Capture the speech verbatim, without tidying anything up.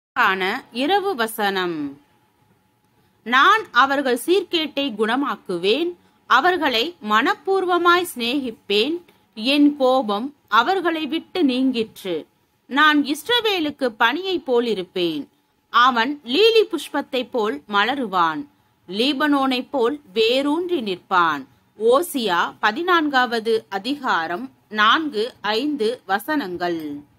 ஆன இரவு வசனம். நான் அவர்கள் சீர்கேட்டை குணமாக்குவேன், அவர்களை மனப்பூர்வமாய் சிநேகிப்பேன். என் கோபம் அவர்களை விட்டு நீங்கிற்று. நான் இஸ்ரவேலுக்கு பனியை போல் இருப்பேன். அவன் லீலி புஷ்பத்தை போல் மலருவான், லீபனோனை போல் வேரூன்றி நிற்பான். ஓசியா பதினான்காவது அதிகாரம் நான்கு ஐந்து வசனங்கள்.